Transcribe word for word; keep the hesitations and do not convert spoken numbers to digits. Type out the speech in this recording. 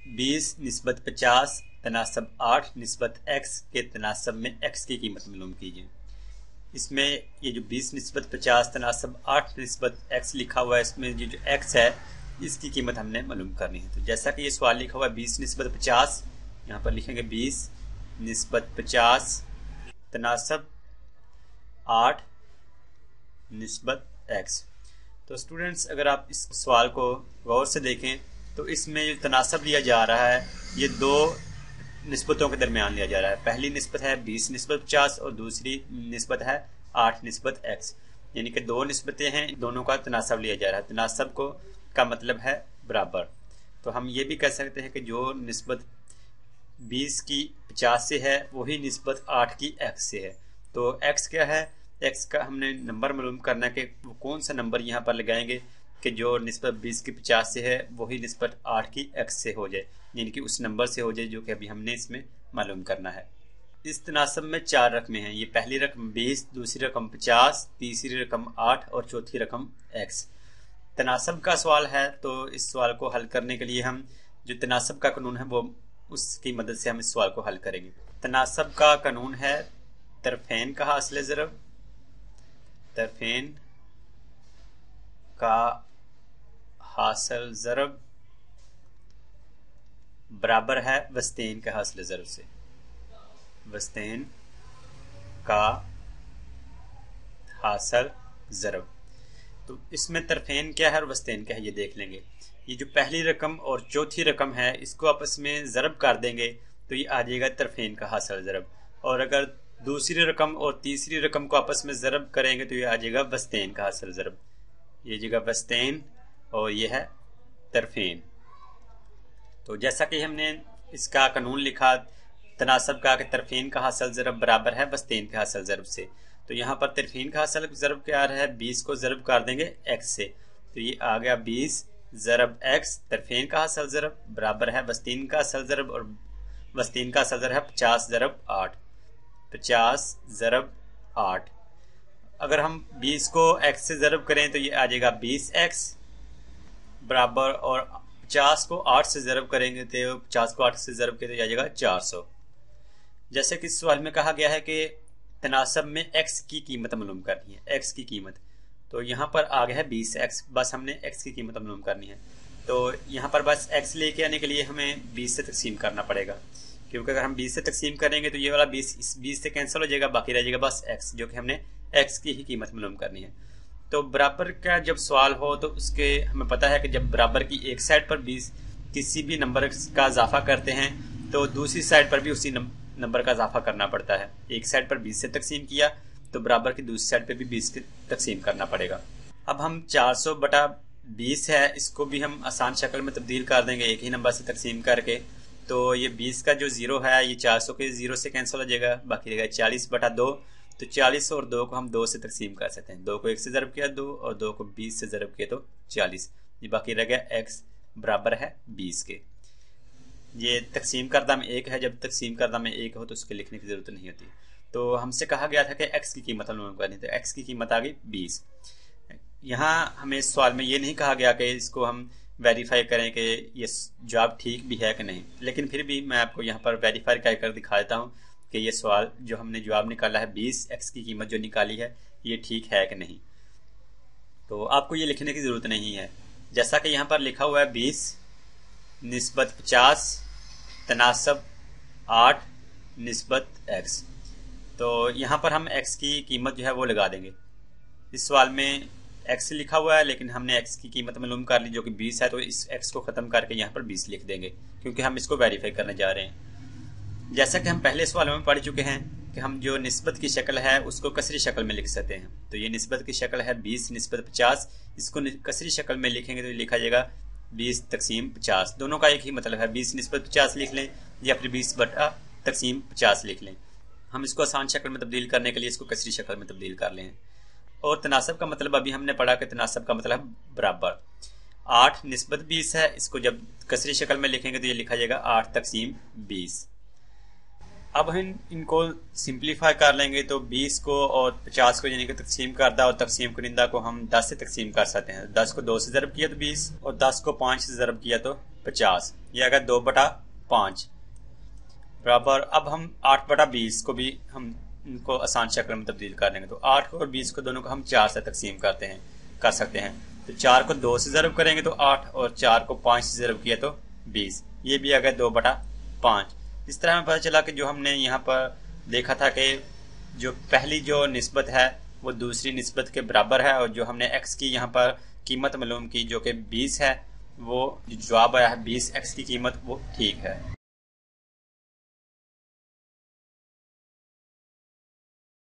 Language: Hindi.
बीस निस्बत पचास तनासब आठ निस्बत एक्स के तनासब में एक्स की कीमत मालूम कीजिए। इसमें ये जो बीस निस्बत पचास तनासब आठ निस्बत एक्स लिखा हुआ है, इसमें ये जो एक्स है इसकी कीमत हमने मालूम करनी है। तो जैसा कि ये सवाल लिखा हुआ है बीस निस्बत पचास, यहाँ पर लिखेंगे बीस निस्बत पचास तनासब आठ निस्बत एक्स। तो स्टूडेंट्स, अगर आप इस सवाल को गौर से देखें तो इसमें जो तनासब लिया जा रहा है ये दो निस्बतों के दरमियान लिया जा रहा है। पहली निस्बत है बीस निस्बत पचास और दूसरी निस्बत है आठ निस्बत एक्स, यानी कि दो निस्बतें हैं, दोनों का तनासब लिया जा रहा है। तनासब को का मतलब है बराबर। तो हम ये भी कह सकते हैं कि जो निस्बत बीस की पचास से है वही निस्बत आठ की एक्स से है। तो एक्स क्या है, एक्स का हमने नंबर मालूम करना है कि वो कौन सा नंबर यहाँ पर लगाएंगे कि जो निस्बत बीस की पचास से है वही निस्बत आठ की एक्स से हो जाए, यानी कि उस नंबर से हो जाए जो कि अभी हमने इसमें मालूम करना है। इस तनासब में चार रकमें हैं। ये पहली रकम बीस, दूसरी रकम पचास, तीसरी रकम आठ और चौथी रकम एक्स। तनासब का सवाल है तो इस सवाल को हल करने के लिए हम जो तनासब का कानून है वो उसकी मदद से हम इस सवाल को हल करेंगे। तनासब का कानून है तरफेन का हासिल ज़रब, तरफेन का हासिल ज़रब बराबर है वस्तेन का हासिल ज़रब से। वस्तेन का हासिल ज़रब, तो इसमें तरफेन क्या है और वस्तेन क्या है ये देख लेंगे। ये जो पहली रकम और चौथी रकम है इसको आपस में ज़रब कर देंगे तो ये आ जाएगा तरफेन का हासिल ज़रब, और अगर दूसरी रकम और तीसरी रकम को आपस में ज़रब करेंगे तो ये आ जाएगा वस्तेन का हासिल ज़रब। ये जगह वस्तेन और ये है तरफेन। तो जैसा कि हमने इसका कानून लिखा तनासब का कि तरफेन का हासिल ज़रब बराबर है वस्तेन के हासिल ज़रब से, तो यहाँ पर तरफेन का हासिल ज़रब क्या आ रहा है, बीस को ज़रब कर देंगे एक्स से, तो ये आ गया बीस ज़रब एक्स। तरफेन का हासिल ज़रब बराबर है वस्तीन का हासिल ज़रब, और वस्तीन का हासिल ज़रब है पचास ज़रब आठ, पचास ज़रब आठ। अगर हम बीस को एक्स से ज़रब करें तो ये आ जाएगा बीस एक्स बराबर, और पचास को आठ से ज़रब करेंगे तो पचास को आठ से ज़रब करें तो आ जाएगा चार सौ। जैसे कि इस सवाल में कहा गया है कि तनासब में एक्स की कीमत मालूम करनी है, एक्स की कीमत, तो यहाँ पर आ गया है बीस एक्स, बस हमने एक्स की कीमत मालूम करनी है। तो यहाँ पर बस एक्स लेके आने के लिए हमें बीस से तकसीम करना पड़ेगा, क्योंकि अगर हम बीस से तकसीम करेंगे तो ये वाला बीस इस बीस से कैंसिल हो जाएगा, बाकी रह जाएगा बस एक्स, जो कि हमने एक्स की ही कीमत मालूम करनी है। तो बराबर का जब सवाल हो तो उसके हमें पता है कि जब बराबर की एक साइड पर बीस किसी भी नंबर का इजाफा करते हैं तो दूसरी साइड पर भी उसी नंबर का इजाफा करना पड़ता है। एक साइड पर बीस से तकसीम किया तो बराबर की दूसरी साइड पे भी बीस की तकसीम करना पड़ेगा। अब हम चार सौ बटा बीस है इसको भी हम आसान शक्ल में तब्दील कर देंगे एक ही नंबर से तकसीम करके। तो ये बीस का जो जीरो है ये चार सौ के जीरो से कैंसिल हो जाएगा, बाकी रहेगा चालीस बटा दो। तो चालीस और दो को हम दो से तकसीम कर सकते हैं, दो को एक से ज़रब किया दो और दो को बीस से ज़रब किया तो चालीस, ये बाकी रह गया एक्स बराबर है बीस के। ये तकसीम करदा में एक है, जब तकसीम करदा में एक हो तो उसके लिखने की जरूरत नहीं होती। तो हमसे कहा गया था कि एक्स की कीमत मालूम करनी, तो एक्स की कीमत आ गई बीस। यहाँ हमें इस सवाल में ये नहीं कहा गया कि इसको हम वेरीफाई करें कि ये जवाब ठीक भी है कि नहीं, लेकिन फिर भी मैं आपको यहाँ पर वेरीफाई कर दिखा देता हूँ कि ये सवाल जो हमने जवाब निकाला है बीस, एक्स की कीमत जो निकाली है ये ठीक है कि नहीं। तो आपको ये लिखने की ज़रूरत नहीं है, जैसा कि यहाँ पर लिखा हुआ है बीस निस्बत पचास तनासब आठ निस्बत एक्स। तो यहाँ पर हम एक्स की कीमत जो है वो लगा देंगे। इस सवाल में एक्स लिखा हुआ है लेकिन हमने एक्स की कीमत मालूम कर ली जो कि बीस है, तो इस एक्स को ख़त्म करके यहाँ पर बीस लिख देंगे क्योंकि हम इसको वेरीफाई करने जा रहे हैं। जैसा कि हम पहले सवाल में पढ़ चुके हैं कि हम जो निस्बत की शक्ल है उसको कसरी शक्ल में लिख सकते हैं। तो ये निस्बत की शक्ल है बीस निस्बत पचास, इसको कसरी शक्ल में लिखेंगे तो लिखा जाएगा बीस तकसीम पचास। दोनों का एक ही मतलब है, बीस निस्बत पचास लिख लें या फिर बीस बटा तकसीम पचास लिख लें। हम इसको आसान शक्ल में तब्दील करने के लिए इसको कसरी शक्ल में तब्दील कर लें। और तनासब का मतलब अभी हमने पढ़ा कि तनासब का मतलब बराबर। आठ निस्बत बीस है, इसको जब कसरी शक्ल में लिखेंगे तो ये लिखा जाएगा आठ तकसीम बीस। अब हम इनको सिंप्लीफाई कर लेंगे तो बीस को और पचास को यानी कि तकसीम करदा और तकसीम कुनिंदा को हम दस से तकसीम कर सकते हैं। दस को दो से ज़रब किया तो बीस और दस को पाँच से ज़रब किया तो पचास, ये आ गया दो बटा पाँच बराबर। अब हम आठ बटा बीस को भी हम इनको आसान शक्ल में तब्दील कर लेंगे। तो आठ और बीस को दोनों को हम चार से तकसीम करते हैं कर सकते हैं। तो चार को दो से ज़रब करेंगे तो आठ, और चार को पाँच से ज़रब किया तो बीस। ये भी आ गया दो बटा पाँच। इस तरह हमें पता चला कि जो हमने यहाँ पर देखा था कि जो पहली जो निस्बत है वो दूसरी निस्बत के बराबर है, और जो हमने एक्स की यहाँ पर कीमत मालूम की जो कि बीस है, वो जो जवाब आया है बीस एक्स की कीमत, वो ठीक है।